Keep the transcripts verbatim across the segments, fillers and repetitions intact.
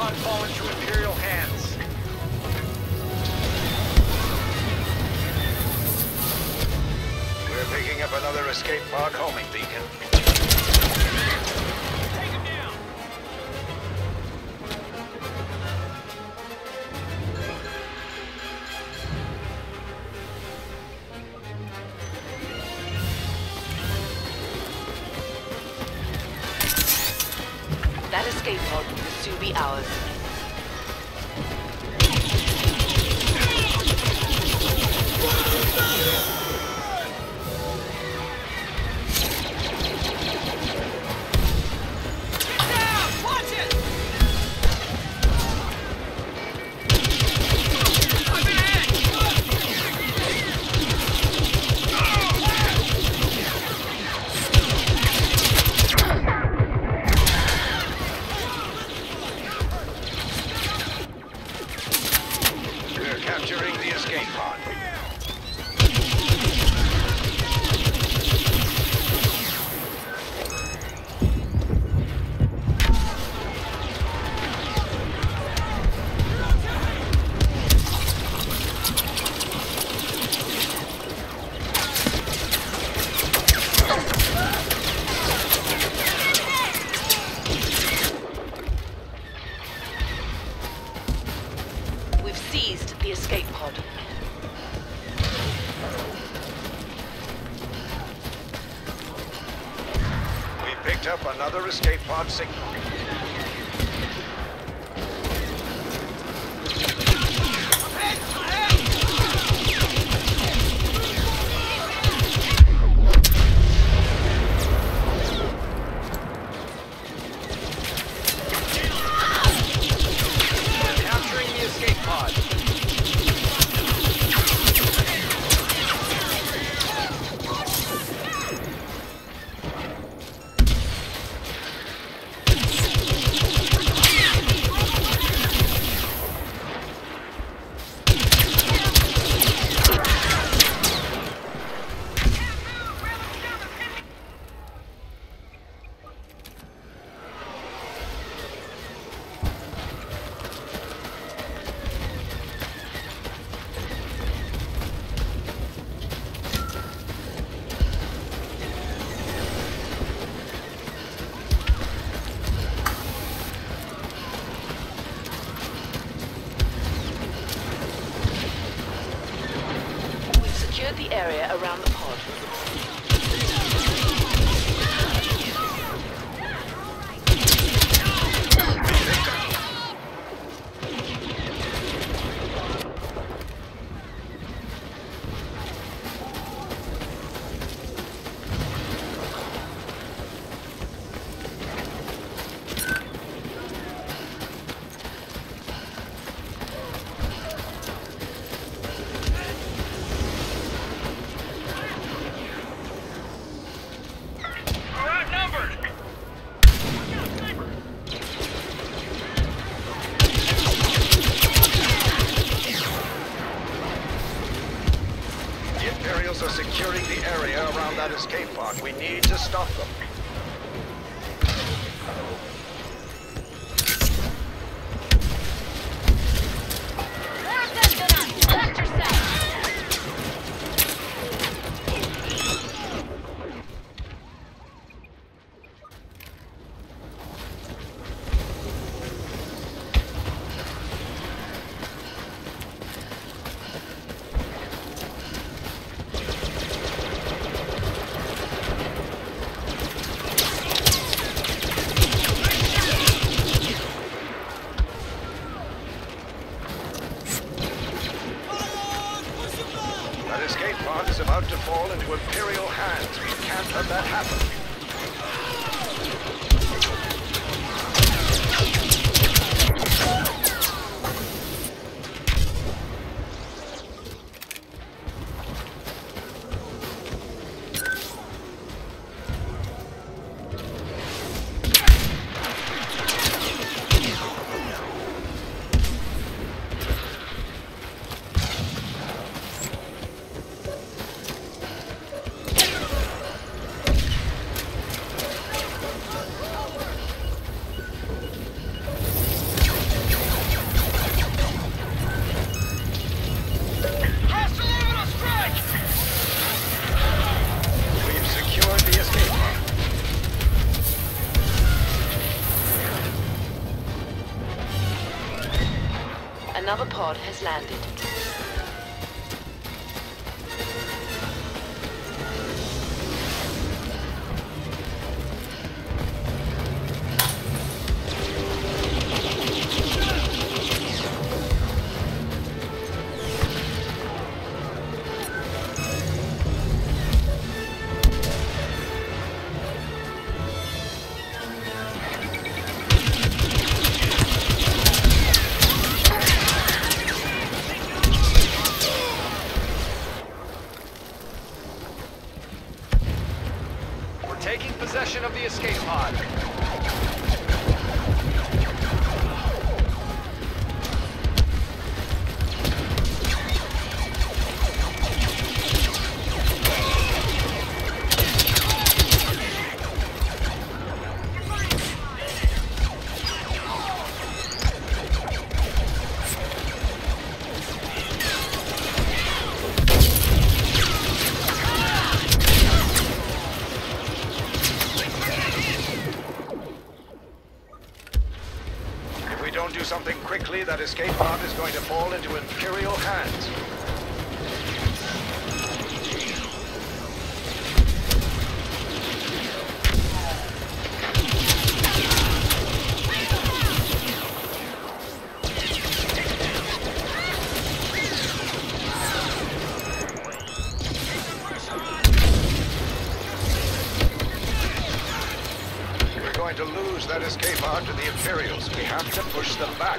pod fall into Imperial hands. We're picking up another escape pod homing beacon. Take him down! That escape pod will soon be ours. Capturing the escape pod. We've seized the escape pod. We picked up another escape pod signal. Capturing the escape pod. We've secured the area around the pod. We're outnumbered! The Imperials are securing the area around that escape pod. We need to stop them. That escape pod is about to fall into Imperial hands. We can't let that happen. Another pod has landed. Taking possession of the escape pod. Don't do something quickly, that escape pod is going to fall into Imperial hands. We're going to lose that escape pod to the Imperials. We have to push them back.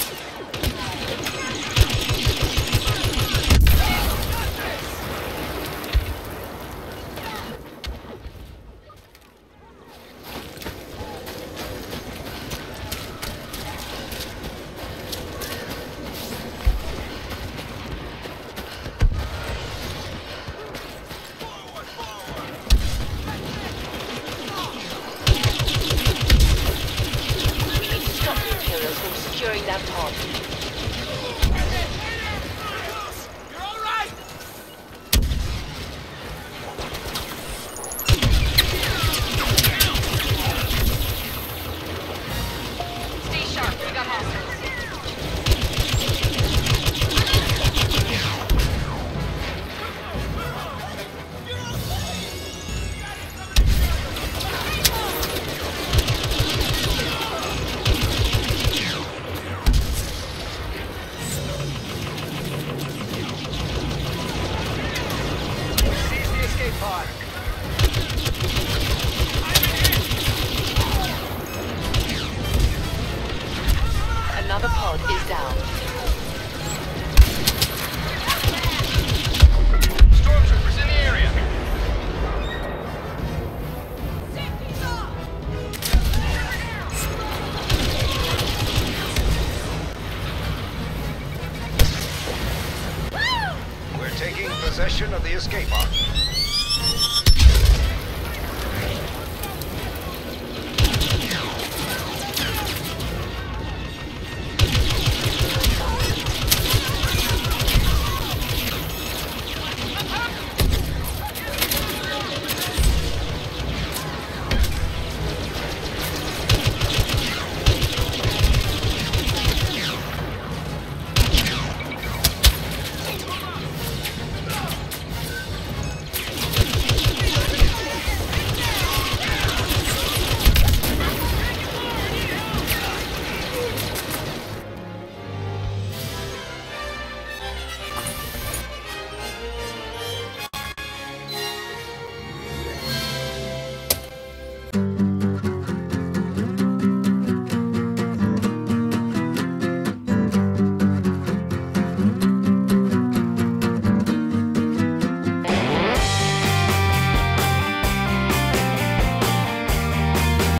Securing that pod. You're all right. Stay sharp. We got hostiles. Pod. Another pod is down. Stormtroopers in the area. We're taking possession of the escape pod.